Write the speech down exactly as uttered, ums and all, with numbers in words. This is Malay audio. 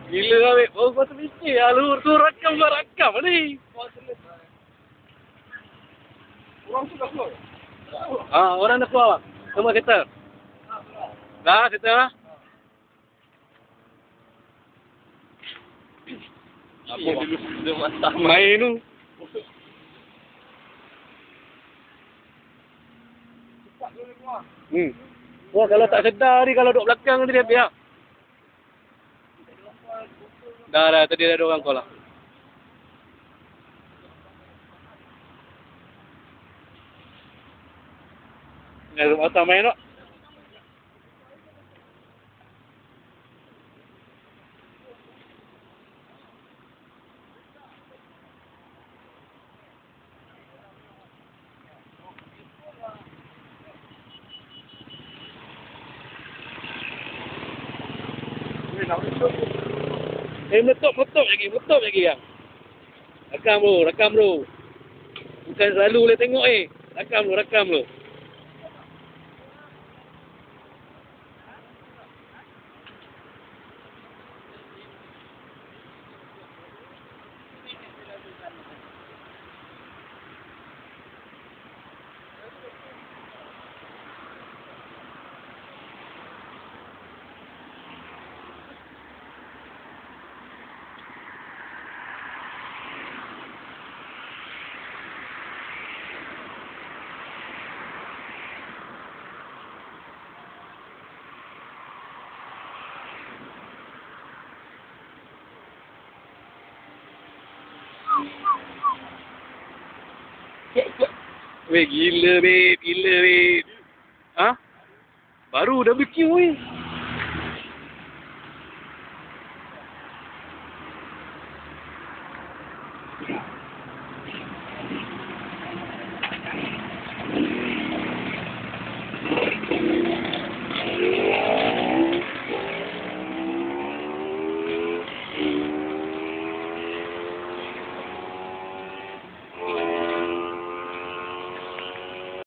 Gila lah, babe. Oh, kau terfikir lah. Lu tu rakam lah, rakam ni. Orang tu dah keluar? Ah, orang dah keluar. Semua settle. Dah, settle lah. Apa dulu sudah matang main tu. Cepat dulu keluar. Hmm. Wah, kalau tak sedar ni, kalau duduk belakang tadi dia biar. Dah, dah. Tadi dah ada orang call lah. Dah duduk matang main tak? Eh, meletup, meletup lagi, meletup lagi yang. Rakam bro, rakam bro. Bukan selalu boleh tengok eh. Rakam bro, rakam bro. Weh, gila babe, gila babe. Ha? Baru W Q weh.